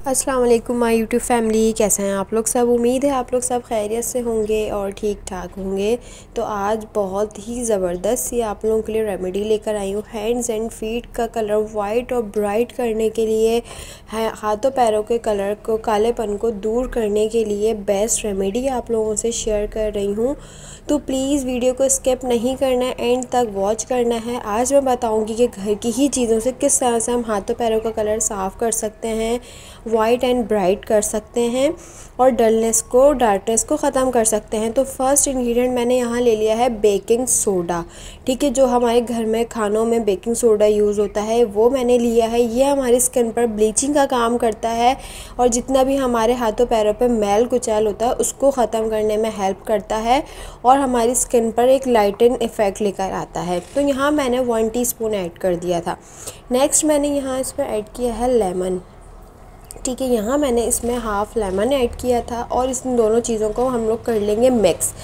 अस्सलाम वालेकुम my YouTube family, कैसे हैं आप लोग सब। उम्मीद है आप लोग सब खैरियत से होंगे और ठीक ठाक होंगे। तो आज बहुत ही ज़बरदस्त सी आप लोगों के लिए रेमेडी लेकर आई हूँ। हैंड्स एंड फीट का कलर वाइट और ब्राइट करने के लिए, हाथों पैरों के कलर को, कालेपन को दूर करने के लिए बेस्ट रेमेडी आप लोगों से शेयर कर रही हूँ। तो प्लीज़ वीडियो को स्किप नहीं करना है, एंड तक वॉच करना है। आज मैं बताऊँगी कि घर की ही चीज़ों से किस तरह से हम हाथों पैरों का कलर साफ़ कर सकते हैं, वाइट एंड ब्राइट कर सकते हैं और डलनेस को, डार्कनेस को ख़त्म कर सकते हैं। तो फर्स्ट इंग्रेडिएंट मैंने यहाँ ले लिया है बेकिंग सोडा। ठीक है, जो हमारे घर में खानों में बेकिंग सोडा यूज़ होता है वो मैंने लिया है। ये हमारी स्किन पर ब्लीचिंग का काम करता है और जितना भी हमारे हाथों पैरों पर मैल कुचैल होता है उसको ख़त्म करने में हेल्प करता है और हमारी स्किन पर एक लाइटन इफ़ेक्ट लेकर आता है। तो यहाँ मैंने 1 टीस्पून ऐड कर दिया था। नेक्स्ट मैंने यहाँ इसमें ऐड किया है लेमन। ठीक है, यहाँ मैंने इसमें हाफ़ लेमन ऐड किया था और इन दोनों चीज़ों को हम लोग कर लेंगे मिक्स।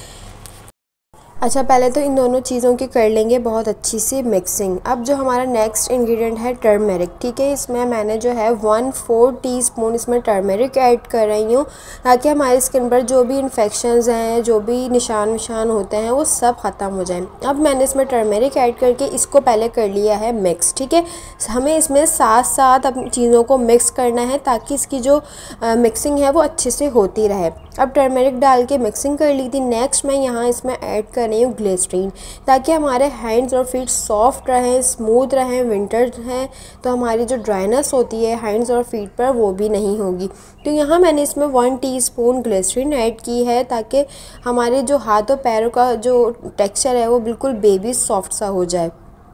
अच्छा, पहले तो इन दोनों चीज़ों की कर लेंगे बहुत अच्छी सी मिक्सिंग। अब जो हमारा नेक्स्ट इंग्रेडिएंट है टर्मेरिक। ठीक है, इसमें मैंने जो है 1/4 टीस्पून इसमें टर्मेरिक ऐड कर रही हूँ ताकि हमारी स्किन पर जो भी इन्फेक्शंस हैं, जो भी निशान होते हैं वो सब ख़त्म हो जाएं। अब मैंने इसमें टर्मेरिक ऐड करके इसको पहले कर लिया है मिक्स। ठीक है, हमें इसमें साथ साथ अपनी चीज़ों को मिक्स करना है ताकि इसकी जो मिक्सिंग है वो अच्छे से होती रहे। अब टर्मेरिक डाल के मिक्सिंग कर ली थी। नेक्स्ट मैं यहाँ इसमें ऐड कर रही हूँ ग्लिसरीन ताकि हमारे हैंड्स और फीट सॉफ्ट रहें, स्मूथ रहें। विंटर हैं तो हमारी जो ड्राइनेस होती है हैंड्स और फीट पर वो भी नहीं होगी। तो यहाँ मैंने इसमें 1 टीस्पून ग्लिसरीन ऐड की है ताकि हमारे जो हाथों पैरों का जो टेक्सचर है वो बिल्कुल बेबी सॉफ्ट सा हो जाए।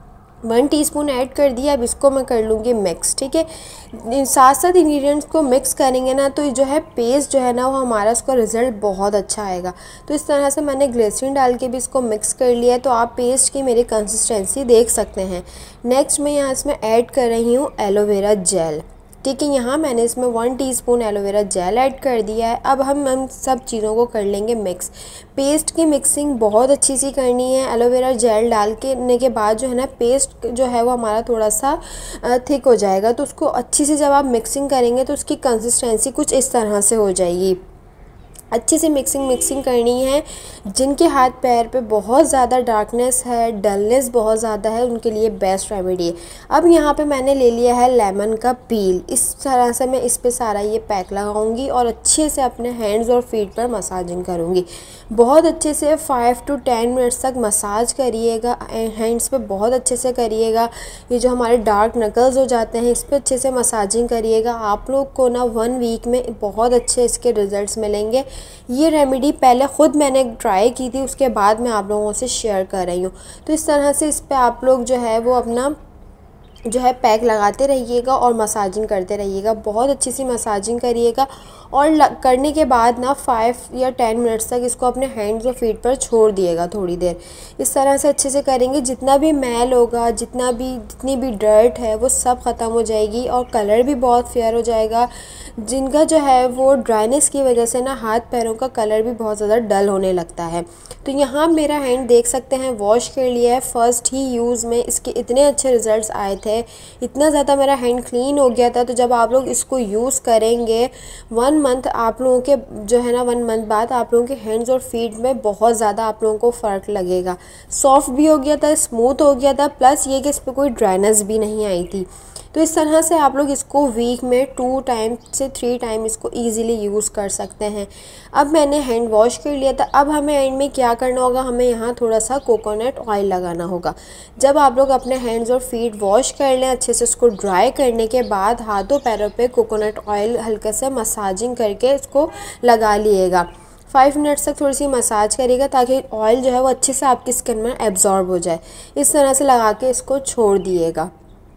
1 टीस्पून ऐड कर दिया। अब इसको मैं कर लूँगी मिक्स। ठीक है, साथ साथ इंग्रेडिएंट्स को मिक्स करेंगे ना तो जो है पेस्ट जो है ना वो हमारा उसका रिज़ल्ट बहुत अच्छा आएगा। तो इस तरह से मैंने ग्लिसरीन डाल के भी इसको मिक्स कर लिया है। तो आप पेस्ट की मेरी कंसिस्टेंसी देख सकते हैं। नेक्स्ट मैं यहाँ इसमें ऐड कर रही हूँ एलोवेरा जेल। ठीक है, यहाँ मैंने इसमें 1 टीस्पून एलोवेरा जेल ऐड कर दिया है। अब हम सब चीज़ों को कर लेंगे मिक्स। पेस्ट की मिक्सिंग बहुत अच्छी सी करनी है। एलोवेरा जेल डाल के बाद जो है ना पेस्ट जो है वो हमारा थोड़ा सा थिक हो जाएगा। तो उसको अच्छी से जब आप मिक्सिंग करेंगे तो उसकी कंसिस्टेंसी कुछ इस तरह से हो जाएगी। अच्छे से मिक्सिंग करनी है। जिनके हाथ पैर पे बहुत ज़्यादा डार्कनेस है, डलनेस बहुत ज़्यादा है, उनके लिए बेस्ट रेमेडी है। अब यहाँ पे मैंने ले लिया है लेमन का पील। इस तरह से मैं इस पे सारा ये पैक लगाऊंगी और अच्छे से अपने हैंड्स और फीट पर मसाजिंग करूँगी। बहुत अच्छे से 5 to 10 मिनट्स तक मसाज करिएगा। हैंड्स पे बहुत अच्छे से करिएगा। ये जो हमारे डार्क नकल्स हो जाते हैं इस पर अच्छे से मसाजिंग करिएगा। आप लोग को ना 1 वीक में बहुत अच्छे इसके रिज़ल्ट्स मिलेंगे। ये रेमेडी पहले ख़ुद मैंने ट्राई की थी, उसके बाद मैं आप लोगों से शेयर कर रही हूँ। तो इस तरह से इस पर आप लोग जो है वो अपना जो है पैक लगाते रहिएगा और मसाजिंग करते रहिएगा। बहुत अच्छी सी मसाजिंग करिएगा और करने के बाद ना 5 या 10 मिनट्स तक इसको अपने हैंड्स और फीट पर छोड़ दिएगा थोड़ी देर। इस तरह से अच्छे से करेंगे, जितना भी मैल होगा, जितनी भी डर्ट है वो सब ख़त्म हो जाएगी और कलर भी बहुत फेयर हो जाएगा। जिनका जो है वो ड्राइनेस की वजह से ना हाथ पैरों का कलर भी बहुत ज़्यादा डल होने लगता है। तो यहाँ मेरा हैंड देख सकते हैं वॉश कर लिया है। फ़र्स्ट ही यूज़ में इसके इतने अच्छे रिज़ल्ट्स आए थे, इतना ज़्यादा मेरा हैंड क्लीन हो गया था। तो जब आप लोग इसको यूज़ करेंगे 1 मंथ आप लोगों के जो है ना 1 मंथ बाद आप लोगों के हैंड्स और फीट में बहुत ज़्यादा आप लोगों को फ़र्क लगेगा। सॉफ्ट भी हो गया था, स्मूथ हो गया था, प्लस ये कि इस पर कोई ड्राइनेस भी नहीं आई थी। तो इस तरह से आप लोग इसको वीक में 2 टाइम से 3 टाइम इसको ईज़िली यूज़ कर सकते हैं। अब मैंने हैंड वॉश कर लिया था। अब हमें एंड में क्या करना होगा, हमें यहाँ थोड़ा सा कोकोनट ऑयल लगाना होगा। जब आप लोग अपने हैंड्स और फीट वॉश कर लें अच्छे से, उसको ड्राई करने के बाद हाथों पैरों पे कोकोनट ऑयल हल्के से मसाजिंग करके इसको लगा लिएगा। 5 मिनट्स तक थोड़ी सी मसाज करिएगा ताकि ऑयल जो है वो अच्छे से आपकी स्किन में एब्जॉर्ब हो जाए। इस तरह से लगा के इसको छोड़ दिएगा।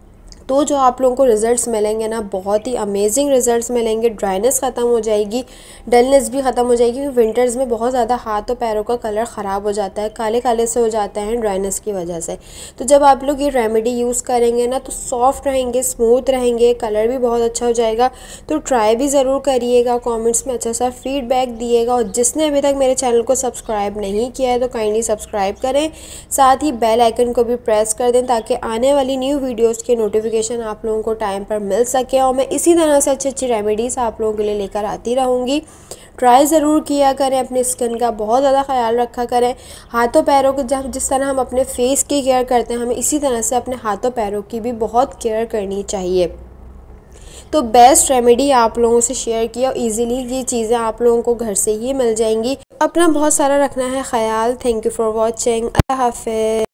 तो जो आप लोगों को रिज़ल्ट्स मिलेंगे ना बहुत ही अमेजिंग रिज़ल्ट्स मिलेंगे। ड्राइनेस ख़त्म हो जाएगी, डलनेस भी ख़त्म हो जाएगी। क्योंकि विंटर्स में बहुत ज़्यादा हाथ और पैरों का कलर ख़राब हो जाता है, काले काले से हो जाते हैं ड्राइनेस की वजह से। तो जब आप लोग ये रेमेडी यूज़ करेंगे ना तो सॉफ्ट रहेंगे, स्मूथ रहेंगे, कलर भी बहुत अच्छा हो जाएगा। तो ट्राई भी ज़रूर करिएगा, कॉमेंट्स में अच्छा सा फीडबैक दिएगा। और जिसने अभी तक मेरे चैनल को सब्सक्राइब नहीं किया है तो काइंडली सब्सक्राइब करें, साथ ही बेल आइकन को भी प्रेस कर दें ताकि आने वाली न्यू वीडियोज़ के नोटिफिकेशन नोटिफिकेशन आप लोगों को टाइम पर मिल सके, और मैं इसी तरह से अच्छी अच्छी रेमेडीज़ आप लोगों के लिए लेकर आती रहूँगी। ट्राई ज़रूर किया करें, अपनी स्किन का बहुत ज़्यादा ख्याल रखा करें। हाथों पैरों को जब जिस तरह हम अपने फेस की केयर करते हैं, हमें इसी तरह से अपने हाथों पैरों की भी बहुत केयर करनी चाहिए। तो बेस्ट रेमेडी आप लोगों से शेयर किया, इजीली ये चीज़ें आप लोगों को घर से ही मिल जाएंगी। अपना बहुत सारा रखना है ख्याल। Thank you for watching. Allah हाफ़िज़।